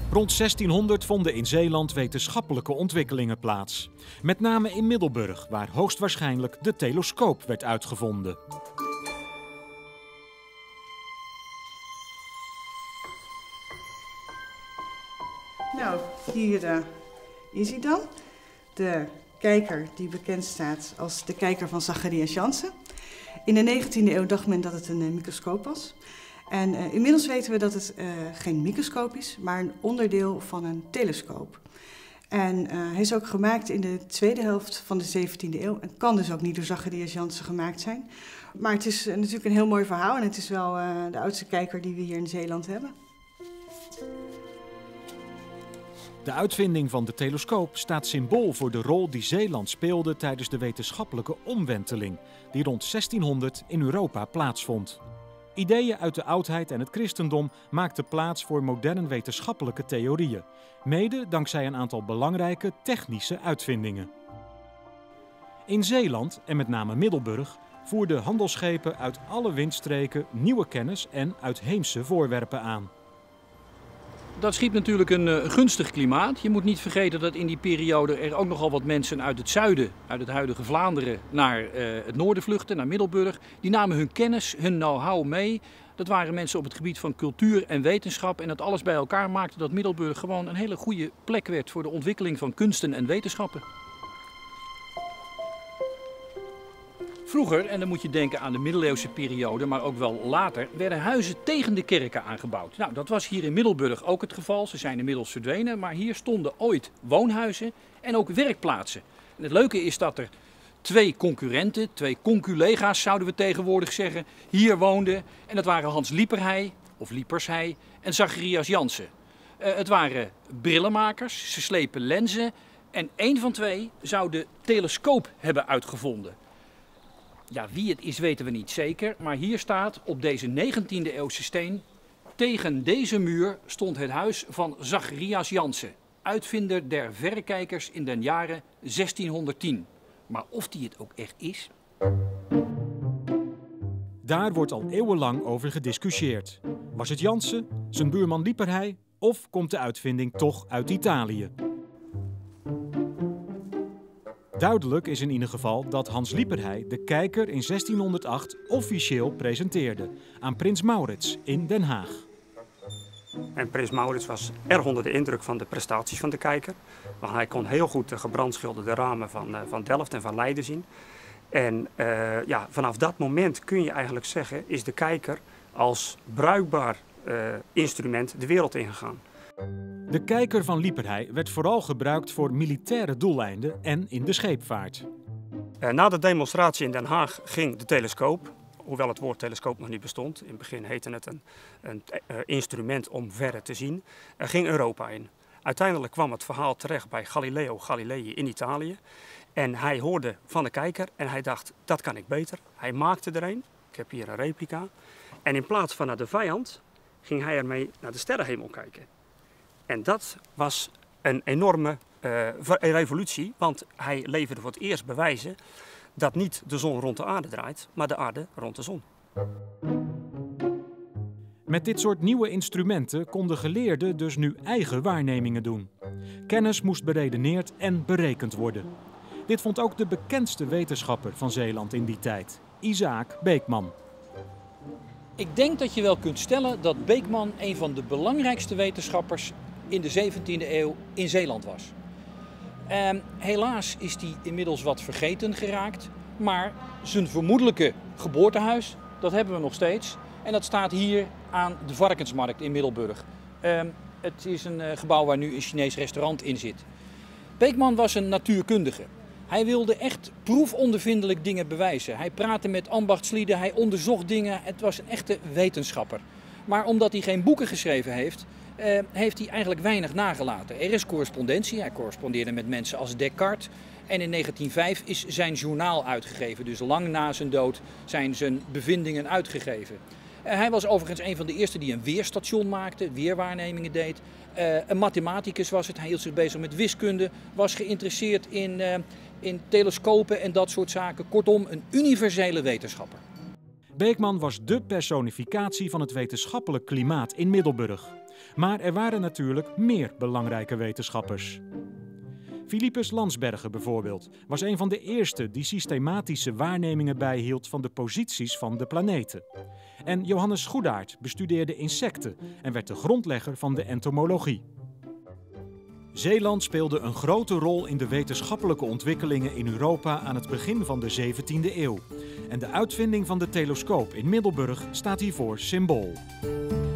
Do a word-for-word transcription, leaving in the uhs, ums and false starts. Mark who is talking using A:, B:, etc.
A: Rond zestienhonderd vonden in Zeeland wetenschappelijke ontwikkelingen plaats. Met name in Middelburg, waar hoogstwaarschijnlijk de telescoop werd uitgevonden.
B: Nou, hier uh, is hij dan. De kijker die bekend staat als de kijker van Zacharias Jansen. In de negentiende eeuw dacht men dat het een uh, microscoop was. En uh, inmiddels weten we dat het uh, geen microscoop is, maar een onderdeel van een telescoop. En uh, hij is ook gemaakt in de tweede helft van de zeventiende eeuw en kan dus ook niet door Zacharias Jansen gemaakt zijn. Maar het is uh, natuurlijk een heel mooi verhaal en het is wel uh, de oudste kijker die we hier in Zeeland hebben.
A: De uitvinding van de telescoop staat symbool voor de rol die Zeeland speelde tijdens de wetenschappelijke omwenteling, die rond zestienhonderd in Europa plaatsvond. Ideeën uit de oudheid en het christendom maakten plaats voor moderne wetenschappelijke theorieën, mede dankzij een aantal belangrijke technische uitvindingen. In Zeeland, en met name Middelburg, voerden handelsschepen uit alle windstreken nieuwe kennis en uitheemse voorwerpen aan.
C: Dat schiep natuurlijk een uh, gunstig klimaat. Je moet niet vergeten dat in die periode er ook nogal wat mensen uit het zuiden, uit het huidige Vlaanderen, naar uh, het noorden vluchtten, naar Middelburg. Die namen hun kennis, hun know-how mee. Dat waren mensen op het gebied van cultuur en wetenschap. En dat alles bij elkaar maakte dat Middelburg gewoon een hele goede plek werd voor de ontwikkeling van kunsten en wetenschappen. Vroeger, en dan moet je denken aan de middeleeuwse periode, maar ook wel later, werden huizen tegen de kerken aangebouwd. Nou, dat was hier in Middelburg ook het geval. Ze zijn inmiddels verdwenen, maar hier stonden ooit woonhuizen en ook werkplaatsen. En het leuke is dat er twee concurrenten, twee conculega's zouden we tegenwoordig zeggen, hier woonden. En dat waren Hans Lieperhey, of Liepershey, en Zacharias Jansen. Uh, het waren brillenmakers, ze slepen lenzen en één van twee zou de telescoop hebben uitgevonden. Ja, wie het is weten we niet zeker, maar hier staat op deze negentiende eeuwse steen: tegen deze muur stond het huis van Zacharias Jansen, uitvinder der verrekijkers in den jaren zestienhonderdtien. Maar of die het ook echt is?
A: Daar wordt al eeuwenlang over gediscussieerd. Was het Jansen, zijn buurman Lieperhey, of komt de uitvinding toch uit Italië? Duidelijk is in ieder geval dat Hans Lieperhey de kijker in zestienhonderdacht officieel presenteerde aan prins Maurits in Den Haag.
D: En prins Maurits was erg onder de indruk van de prestaties van de kijker. Want hij kon heel goed de gebrandschilderde ramen van, uh, van Delft en van Leiden zien. En uh, ja, vanaf dat moment kun je eigenlijk zeggen, is de kijker als bruikbaar uh, instrument de wereld ingegaan.
A: De kijker van Lieperhey werd vooral gebruikt voor militaire doeleinden en in de scheepvaart.
D: Uh, na de demonstratie in Den Haag ging de telescoop, hoewel het woord telescoop nog niet bestond, in het begin heette het een, een uh, instrument om verre te zien, uh, ging Europa in. Uiteindelijk kwam het verhaal terecht bij Galileo Galilei in Italië. En hij hoorde van de kijker en hij dacht, dat kan ik beter. Hij maakte er een, ik heb hier een replica. En in plaats van naar de vijand, ging hij ermee naar de sterrenhemel kijken. En dat was een enorme uh, revolutie, want hij leverde voor het eerst bewijzen dat niet de zon rond de aarde draait, maar de aarde rond de zon.
A: Met dit soort nieuwe instrumenten konden geleerden dus nu eigen waarnemingen doen. Kennis moest beredeneerd en berekend worden. Dit vond ook de bekendste wetenschapper van Zeeland in die tijd, Isaac Beeckman.
C: Ik denk dat je wel kunt stellen dat Beeckman een van de belangrijkste wetenschappers in de zeventiende eeuw in Zeeland was. Uh, helaas is hij inmiddels wat vergeten geraakt, maar zijn vermoedelijke geboortehuis, dat hebben we nog steeds. En dat staat hier aan de Varkensmarkt in Middelburg. Uh, het is een uh, gebouw waar nu een Chinees restaurant in zit. Beeckman was een natuurkundige. Hij wilde echt proefondervindelijk dingen bewijzen. Hij praatte met ambachtslieden, hij onderzocht dingen. Het was een echte wetenschapper. Maar omdat hij geen boeken geschreven heeft, Uh, heeft hij eigenlijk weinig nagelaten. Er is correspondentie, hij correspondeerde met mensen als Descartes. En in negentien vijf is zijn journaal uitgegeven. Dus lang na zijn dood zijn zijn bevindingen uitgegeven. Uh, hij was overigens een van de eerste die een weerstation maakte, weerwaarnemingen deed. Uh, een mathematicus was het, hij hield zich bezig met wiskunde, was geïnteresseerd in, uh, in telescopen en dat soort zaken. Kortom, een universele wetenschapper.
A: Beeckman was dé personificatie van het wetenschappelijk klimaat in Middelburg. Maar er waren natuurlijk meer belangrijke wetenschappers. Philippus Landsberger bijvoorbeeld was een van de eerste die systematische waarnemingen bijhield van de posities van de planeten. En Johannes Goedaert bestudeerde insecten en werd de grondlegger van de entomologie. Zeeland speelde een grote rol in de wetenschappelijke ontwikkelingen in Europa aan het begin van de zeventiende eeuw. En de uitvinding van de telescoop in Middelburg staat hiervoor symbool.